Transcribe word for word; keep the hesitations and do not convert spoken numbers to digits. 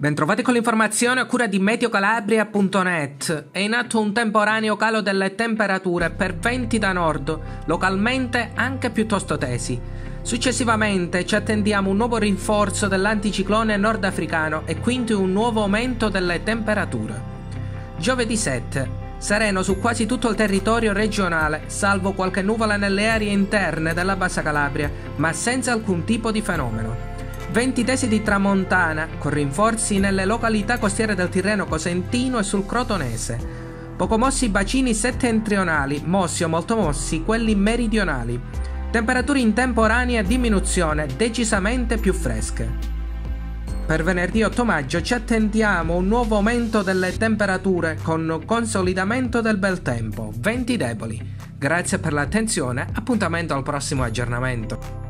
Bentrovati con l'informazione a cura di meteocalabria punto net. È in atto un temporaneo calo delle temperature per venti da nord, localmente anche piuttosto tesi. Successivamente ci attendiamo un nuovo rinforzo dell'anticiclone nordafricano e quindi un nuovo aumento delle temperature. Giovedì sette. Sereno su quasi tutto il territorio regionale, salvo qualche nuvola nelle aree interne della Bassa Calabria, ma senza alcun tipo di fenomeno. Venti tesi di tramontana, con rinforzi nelle località costiere del Tirreno Cosentino e sul Crotonese. Poco mossi i bacini settentrionali, mossi o molto mossi quelli meridionali. Temperature in temporanea diminuzione, decisamente più fresche. Per venerdì otto maggio ci attendiamo un nuovo aumento delle temperature con consolidamento del bel tempo, venti deboli. Grazie per l'attenzione, appuntamento al prossimo aggiornamento.